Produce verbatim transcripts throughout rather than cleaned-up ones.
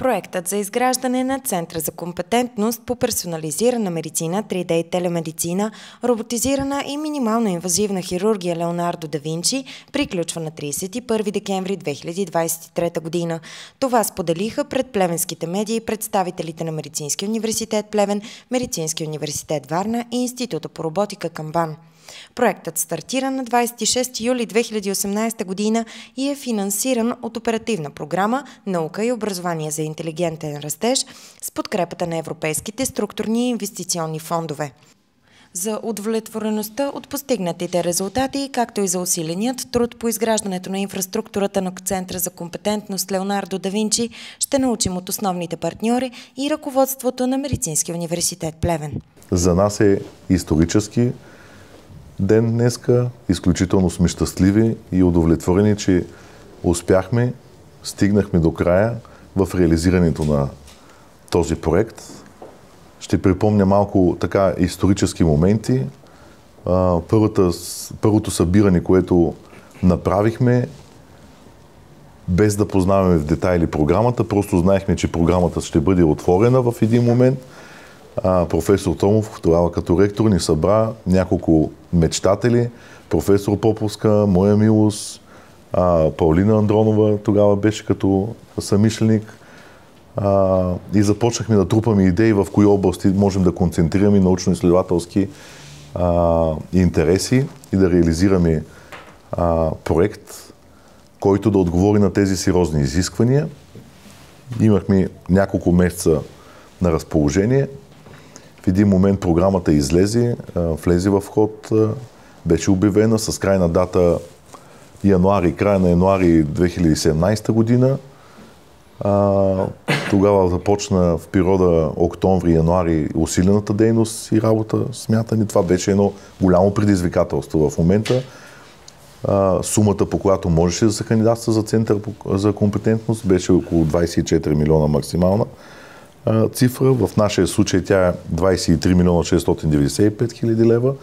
Проектът за изграждане на Център за компетентност по персонализирана медицина, три Д и телемедицина, роботизирана и минимално инвазивна хирургия Леонардо да Винчи приключва на тридесет и първи декември две хиляди двадесет и трета година. Това споделиха пред плевенските медии представителите на Медицинския университет Плевен, Медицинския университет Варна и Института по роботика към БАН. Проектът стартира на двадесет и шести юли две хиляди и осемнадесета година и е финансиран от оперативна програма «Наука и образование за интелигентен растеж» с подкрепата на европейските структурни и инвестиционни фондове. За удовлетвореността от постигнатите резултати, както и за усиленият труд по изграждането на инфраструктурата на Центъра за компетентност Леонардо да Винчи, ще научим от основните партньори и ръководството на Медицинския университет Плевен. За нас е исторически ден днеска. Изключително сме щастливи и удовлетворени, че успяхме, стигнахме до края в реализирането на този проект. Ще припомня малко така исторически моменти. Първата, първото събиране, което направихме, без да познаваме в детайли програмата, просто знаехме, че програмата ще бъде отворена в един момент. А, професор Томов, тогава като ректор, ни събра няколко мечтатели, професор Поповска, моя милост, а, Паулина Андронова тогава беше като съмишленик а, и започнахме да трупаме идеи в кои области можем да концентрираме научно-изследователски а, интереси и да реализираме а, проект, който да отговори на тези сериозни изисквания. Имахме няколко месеца на разположение. В един момент програмата излезе, влезе в ход, беше обявена с крайна дата януари, края на януари две хиляди и седемнадесета година. Тогава започна в периода октомври-януари усилената дейност и работа, смятани. Това беше едно голямо предизвикателство в момента. Сумата, по която можеше да се кандидатства за Център за компетентност, беше около двадесет и четири милиона максимална цифра. В нашия случай тя е двадесет и три милиона шестстотин деветдесет и пет хиляди лева.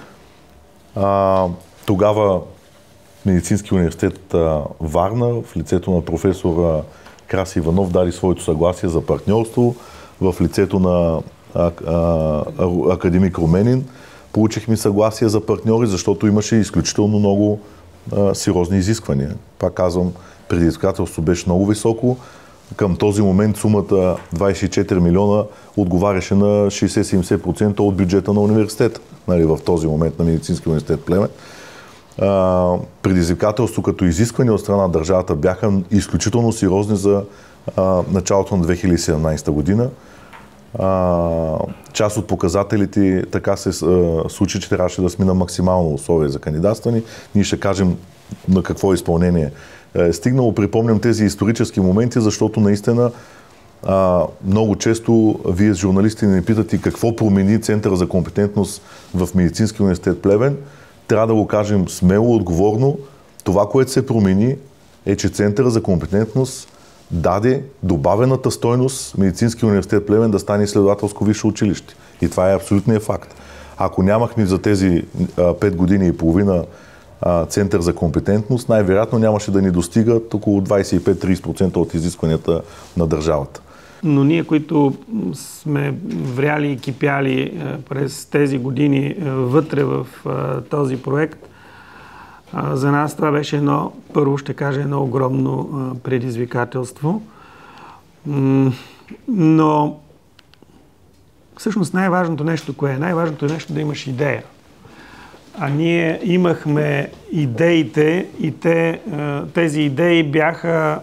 А, тогава Медицински университет а, Варна в лицето на професор Краси Иванов даде своето съгласие за партньорство. В лицето на а, а, академик Руменин получихме съгласие за партньори, защото имаше изключително много а, сериозни изисквания. Пак казвам, предизвикателството беше много високо. Към този момент сумата двадесет и четири милиона отговаряше на шейсет до седемдесет процента от бюджета на университета, нали, в този момент на Медицинския университет Плевен. А, предизвикателство като изискване от страна на държавата бяха изключително сериозни за а, началото на две хиляди и седемнадесета година. А, част от показателите така се а, случи, че трябваше да сме на максимално условие за кандидатстване. Ние ще кажем на какво изпълнение е стигнало. Припомням тези исторически моменти, защото наистина а, много често вие журналисти не питате какво промени Центъра за компетентност в Медицинския университет Плевен. Трябва да го кажем смело, отговорно. Това, което се промени, е, че Центъра за компетентност даде добавената стойност Медицинския университет Плевен да стане изследователско висше училище. И това е абсолютният факт. Ако нямахме за тези а, пет години и половина Център за компетентност, най-вероятно нямаше да ни достигат около двадесет и пет до тридесет процента от изискванията на държавата. Но ние, които сме вряли и кипяли през тези години вътре в този проект, за нас това беше едно, първо ще кажа, едно огромно предизвикателство. Но всъщност най-важното нещо, кое е? Най-важното е нещо да имаш идея. А ние имахме идеите и те, тези идеи бяха,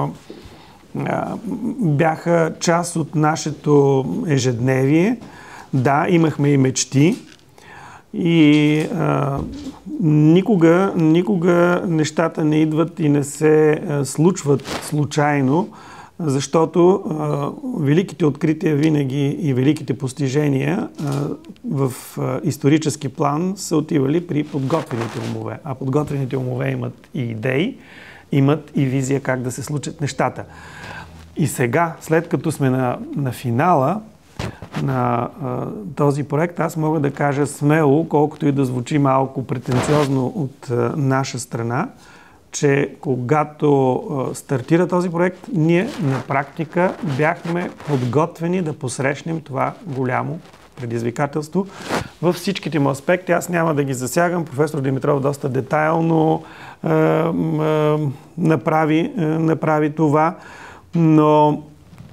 бяха част от нашето ежедневие. Да, имахме и мечти. И а, никога, никога нещата не идват и не се случват случайно, защото а, великите открития винаги и великите постижения а, в а, исторически план са отивали при подготвените умове. А подготвените умове имат и идеи, имат и визия как да се случат нещата. И сега, след като сме на, на финала на а, този проект, аз мога да кажа смело, колкото и да звучи малко претенциозно от а, наша страна, че когато стартира този проект, ние на практика бяхме подготвени да посрещнем това голямо предизвикателство във всичките му аспекти. Аз няма да ги засягам. Професор Димитров доста детайлно е, е, направи, е, направи това, но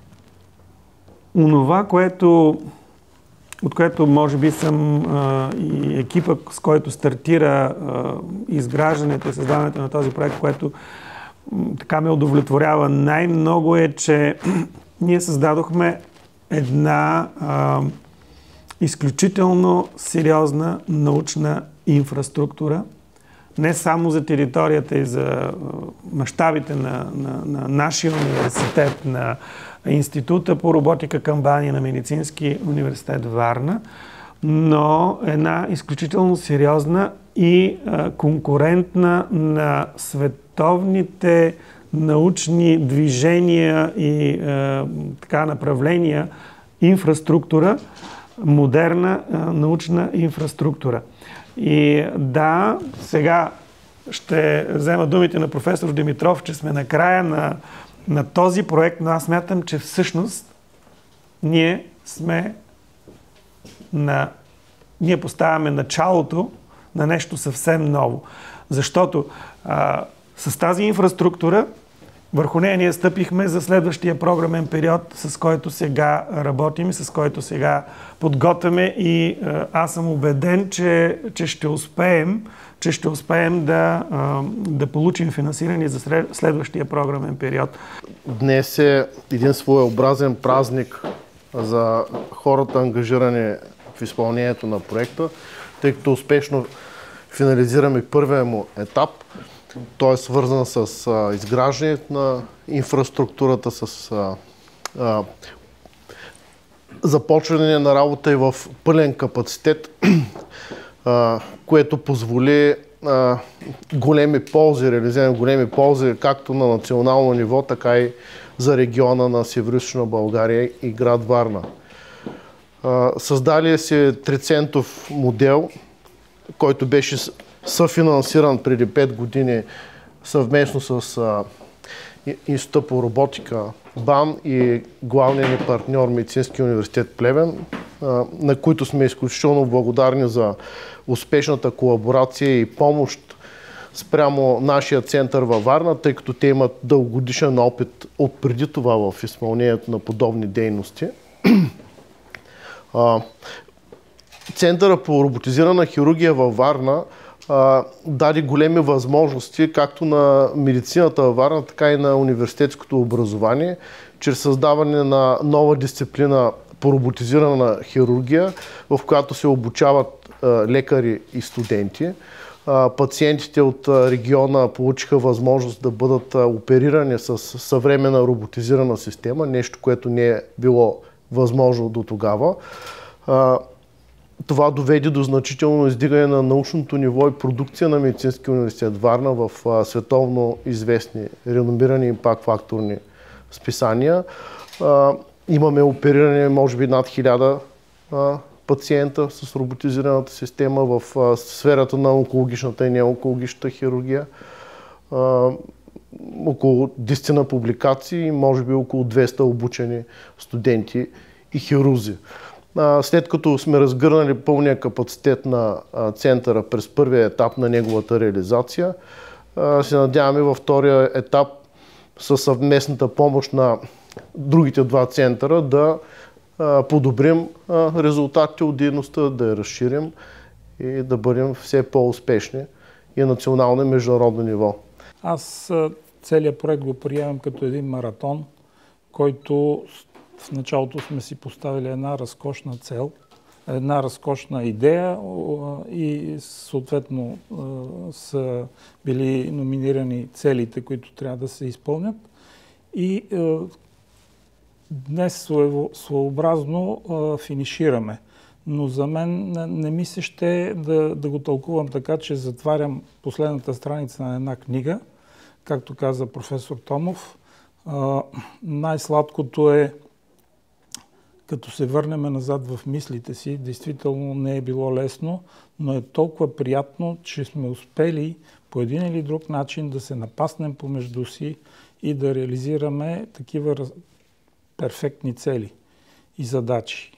онова, което, от което може би съм е, и екипа, с който стартира е, изграждането и създаването на този проект, което е, така ме удовлетворява най-много е, че ние създадохме една е, изключително сериозна научна инфраструктура, не само за територията и за мащабите на, на, на нашия университет, на Института по роботика към Бани на Медицински университет Варна, но една изключително сериозна и а, конкурентна на световните научни движения и а, така направления инфраструктура, модерна а, научна инфраструктура. И да, сега ще взема думите на професор Димитров, че сме на края на, на този проект, но аз смятам, че всъщност ние сме на... Ние поставяме началото на нещо съвсем ново. Защото а, с тази инфраструктура върху нея ние стъпихме за следващия програмен период, с който сега работим и с който сега подготвяме и а, аз съм убеден, че, че ще успеем, че ще успеем да, а, да получим финансиране за следващия програмен период. Днес е един своеобразен празник за хората, ангажирани в изпълнението на проекта, тъй като успешно финализираме първия му етап. Той е свързан с а, изграждането на инфраструктурата, с а, а, започване на работа и в пълен капацитет, а, което позволи а, големи ползи, реализиране големи ползи както на национално ниво, така и за региона на Североизточна България и град Варна. А, създали се трицентов модел, който беше съфинансиран преди пет години съвместно с а, Института по роботика БАН и главния ни партньор Медицински университет Плевен, а, на които сме изключително благодарни за успешната колаборация и помощ спрямо нашия център във Варна, тъй като те имат дългогодишен опит от преди това в изпълнението на подобни дейности. А, Центъра по роботизирана хирургия във Варна а, даде големи възможности както на медицината във Варна, така и на университетското образование, чрез създаване на нова дисциплина по роботизирана хирургия, в която се обучават а, лекари и студенти. А, пациентите от а, региона получиха възможност да бъдат а, оперирани с съвременна роботизирана система, нещо, което не е било възможно до тогава. А, Това доведе до значително издигане на научното ниво и продукция на Медицинския университет Варна в а, световно известни, реномирани импакт факторни списания. А, имаме опериране може би над хиляда а, пациента с роботизираната система в а, сферата на онкологичната и неонкологичната хирургия. А, около десет публикации и може би около двеста обучени студенти и хирурзи. След като сме разгърнали пълния капацитет на центъра през първия етап на неговата реализация, се надяваме във втория етап със съвместната помощ на другите два центъра да подобрим резултатите от дейността, да я разширим и да бъдем все по-успешни и национално и международно ниво. Аз целият проект го приемам като един маратон, който в началото сме си поставили една разкошна цел, една разкошна идея и съответно са били номинирани целите, които трябва да се изпълнят. И днес своеобразно финишираме. Но за мен не ми се ще да, да го тълкувам така, че затварям последната страница на една книга. Както каза професор Томов, най-сладкото е като се върнем назад в мислите си, действително не е било лесно, но е толкова приятно, че сме успели по един или друг начин да се напаснем помежду си и да реализираме такива раз... перфектни цели и задачи.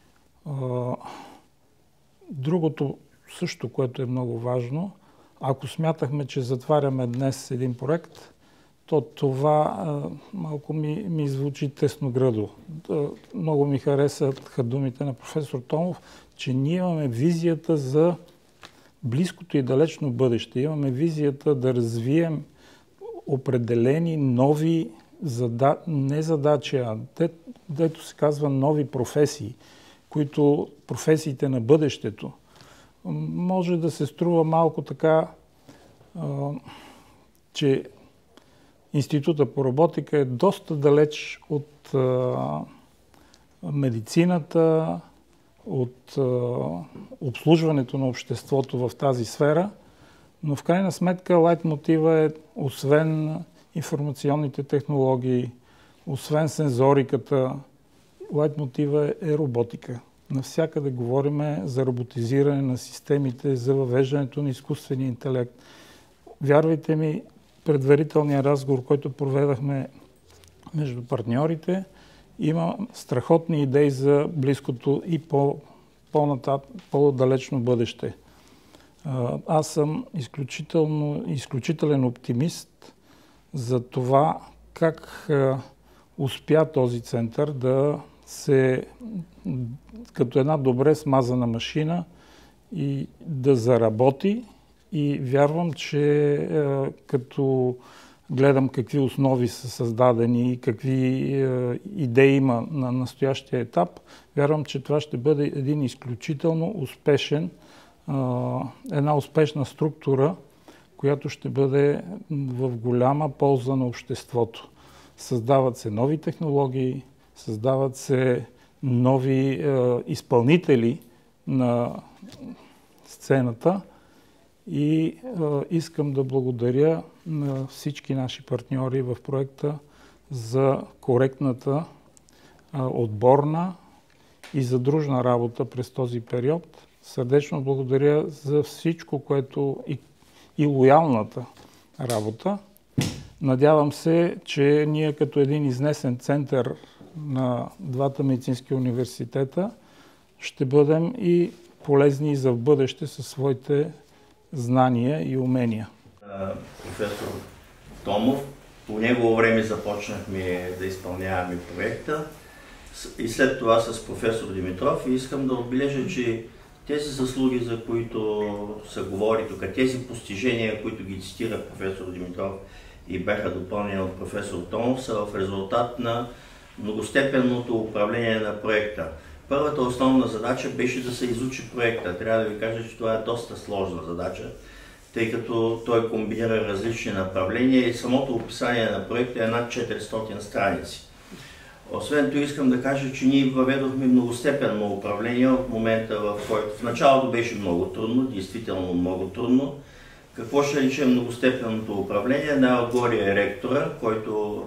Другото също, което е много важно, ако смятахме, че затваряме днес един проект, то това а, малко ми, ми звучи тесногръдо. Много ми харесаха думите на професор Томов, че ние имаме визията за близкото и далечно бъдеще. Имаме визията да развием определени нови зада... не задачи, а де... дето се казва нови професии, които професиите на бъдещето. Може да се струва малко така, а, че Института по роботика е доста далеч от а, медицината, от а, обслужването на обществото в тази сфера, но в крайна сметка лайтмотива е, освен информационните технологии, освен сензориката, лайтмотива е, е роботика. Навсякъде говорим за роботизиране на системите, за въвеждането на изкуствения интелект. Вярвайте ми, предварителния разговор, който проведахме между партньорите, има страхотни идеи за близкото и по, по-натат, по-далечно бъдеще. Аз съм изключително, изключителен оптимист за това как успя този център да се, като една добре смазана машина, и да заработи. И вярвам, че е, като гледам какви основи са създадени и какви е, идеи има на настоящия етап, вярвам, че това ще бъде един изключително успешен, е, една успешна структура, която ще бъде в голяма полза на обществото. Създават се нови технологии, създават се нови е, изпълнители на сцената. И е, искам да благодаря на всички наши партньори в проекта за коректната, е, отборна и задружна работа през този период. Сърдечно благодаря за всичко, което и, и лоялната работа. Надявам се, че ние като един изнесен център на двата медицински университета ще бъдем и полезни и за в бъдеще със своите знания и умения. Професор Томов, по негово време започнахме да изпълняваме проекта и след това с професор Димитров, и искам да отбележа, че тези заслуги, за които се говори тук, тези постижения, които ги цитира професор Димитров и бяха допълнени от професор Томов, са в резултат на многостепенното управление на проекта. Първата основна задача беше да се изучи проекта. Трябва да ви кажа, че това е доста сложна задача, тъй като той комбинира различни направления и самото описание на проекта е над четиристотин страници. Освен това искам да кажа, че ние въведохме многостепенно управление от момента, в който в началото беше много трудно, действително много трудно. Какво ще рече многостепенното управление? Най-отгоре е ректора, който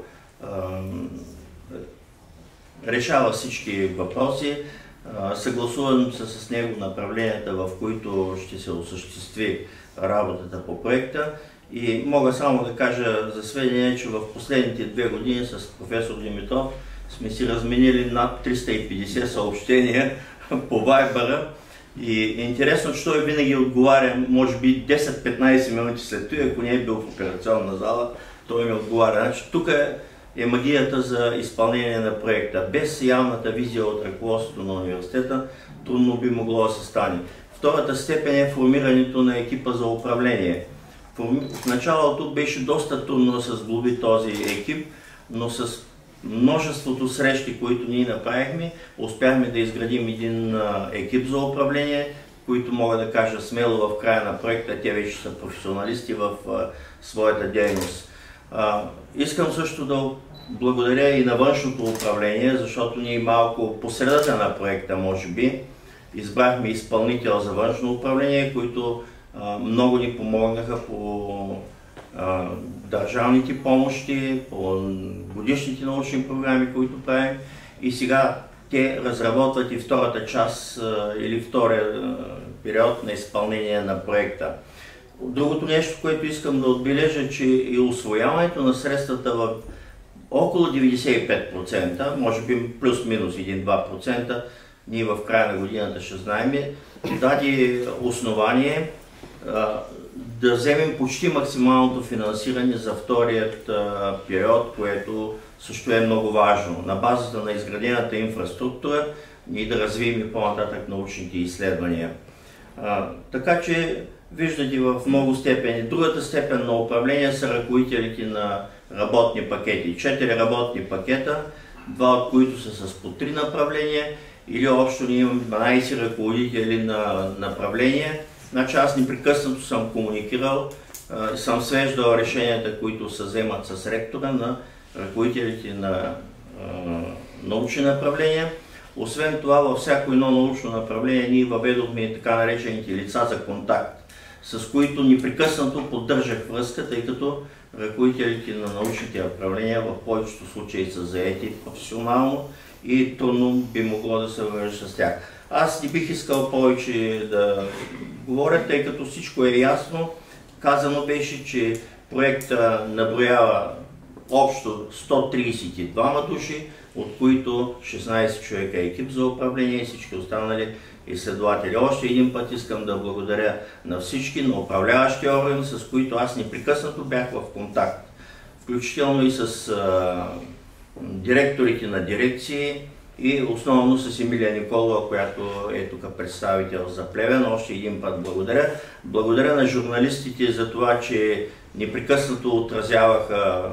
решава всички въпроси, съгласувам се с него направленията, в които ще се осъществи работата по проекта, и мога само да кажа за сведение, че в последните две години с професор Димитров сме си разменили над триста и петдесет съобщения по Вайбъра, и е интересно, че той винаги отговаря, може би десет-петнайсет минути след това, ако не е бил в операционна зала, той ми отговаря. Значи, тук е е магията за изпълнение на проекта. Без явната визия от ръководството на университета трудно би могло да се стане. Втората степен е формирането на екипа за управление. В началото беше доста трудно да се сглоби този екип, но с множеството срещи, които ние направихме, успяхме да изградим един екип за управление, които мога да кажа смело в края на проекта, те вече са професионалисти в своята дейност. Искам също да благодаря и на външното управление, защото ние малко по средата на проекта, може би, избрахме изпълнител за външно управление, които а, много ни помогнаха по а, държавните помощи, по годишните научни програми, които правим. И сега те разработват и втората част или втория период на изпълнение на проекта. Другото нещо, което искам да отбележа, че и усвояването на средствата в около деветдесет и пет процента, може би плюс-минус един-два процента, ние в края на годината ще знаем, даде основание а, да вземем почти максималното финансиране за вторият а, период, което също е много важно. На базата на изградената инфраструктура ние да развием и по-нататък научните изследвания. А, така че виждате в много степени. Другата степен на управление са ръководителите на работни пакети. Четири работни пакета, два от които са с по три направления, или общо ние имаме дванадесет ръководители на направление. Значи аз непрекъснато съм комуникирал, съм свеждал решенията, които се вземат с ректора на ръководителите на научни направления. Освен това, във всяко едно научно направление ние въведохме и така наречените лица за контакт, с които непрекъснато поддържах връзка, тъй като ръководителите на научните направления в повечето случаи са заети професионално и трудно би могло да се върши с тях. Аз не бих искал повече да говоря, тъй като всичко е ясно. Казано беше, че проектът наброява общо сто тридесет и двама души, от които шестнадесет човека екип за управление и всички останали изследователи. Още един път искам да благодаря на всички, на управляващи органи, с които аз непрекъснато бях в контакт, включително и с а, директорите на дирекции и основно с Емилия Николова, която е тук представител за Плевен. Още един път благодаря. Благодаря на журналистите за това, че непрекъснато отразяваха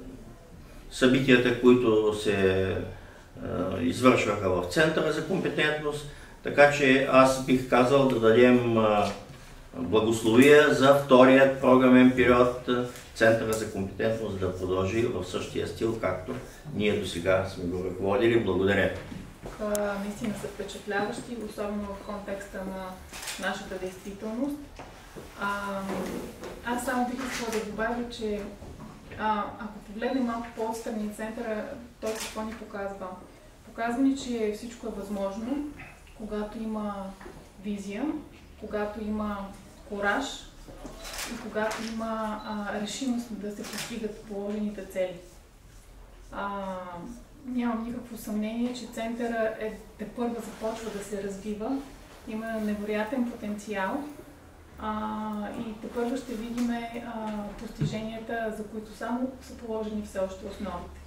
събитията, които се а, извършваха в Центъра за компетентност. Така че аз бих казал да дадем а, благословия за вторият програмен период Центъра за компетентност да продължи в същия стил, както ние до сега сме го ръководили. Благодаря. Наистина са впечатляващи, особено в контекста на нашата действителност. А, аз само бих искала да добавя, че а, ако погледнем малко по-отстрани Центъра, той какво ни показва? Показва ни, че всичко е възможно, когато има визия, когато има кураж и когато има а, решимост да се постигат положените цели. А, нямам никакво съмнение, че Центъра е тепърва започва да се развива, има невероятен потенциал а, и тепърва ще видим а, постиженията, за които само са положени все още основите.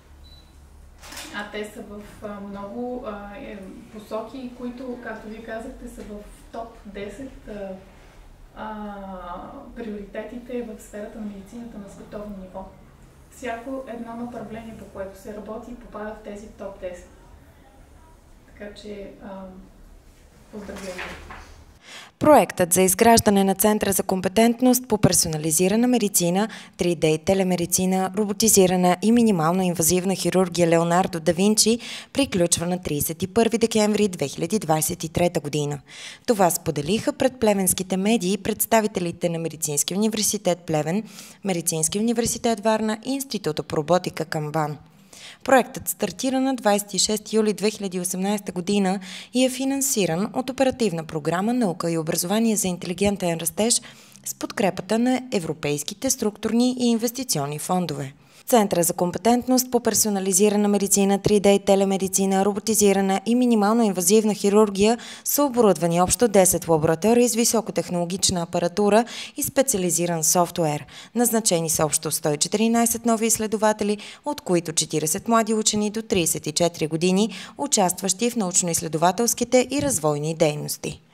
А те са в а, много а, е, посоки, които, както ви казахте, са в топ десет а, а, приоритетите в сферата на медицината на световно ниво. Всяко едно направление, по което се работи, попада в тези топ десет. Така че, а, поздравления! Проектът за изграждане на Центъра за компетентност по персонализирана медицина, три Д телемедицина, роботизирана и минимално инвазивна хирургия Леонардо да Винчи приключва на тридесет и първи декември две хиляди двадесет и трета година. Това споделиха пред плевенските медии представителите на Медицинския университет Плевен, Медицинския университет Варна и Института по роботика към БАН. Проектът стартира на двадесет и шести юли две хиляди и осемнадесета година и е финансиран от Оперативна програма Наука и образование за интелигентен растеж с подкрепата на европейските структурни и инвестиционни фондове. Центъра за компетентност по персонализирана медицина, три Д телемедицина, роботизирана и минимално инвазивна хирургия са оборудвани общо десет лаборатории с високотехнологична апаратура и специализиран софтуер. Назначени са общо сто и четиринадесет нови изследователи, от които четиридесет млади учени до тридесет и четири години, участващи в научно-изследователските и развойни дейности.